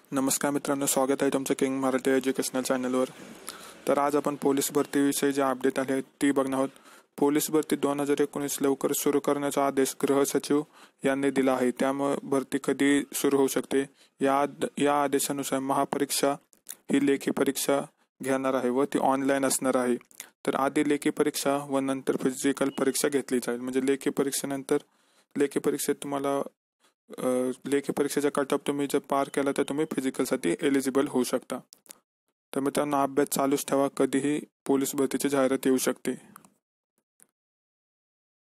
नमस्कार मित्रांनो, स्वागत आहे तुमचं किंग मराठी एज्युकेशनल चॅनलवर। तर आज आपण पोलीस भरतीविषयी जे अपडेट आले ती बघणार आहोत। पोलीस भरती 2019 लवकर सुरू करण्याचा आदेश गृह सचिव यांनी दिला आहे। त्यामुळे भरती कधी सुरू होऊ शकते या आदेशानुसार महापरीक्षा ही लेखी परीक्षा घेणार आहे व ती ऑनलाईन असणार आहे। तर आधी लेखी परीक्षा व नंतर फिजिकल परीक्षा घेतली जाईल। म्हणजे लेखी परीक्षेनंतर लेखी परीक्षेत तुम्हाला लेखी परीक्षेचा कट ऑफ तुम्ही जर पार केला तर तुम्ही फिजिकलसाठी एलिजिबल होऊ शकता। तर मित्रांनो, अभ्यास चालूच ठेवा, कधीही पोलीस भरतीची जाहिरात येऊ शकते।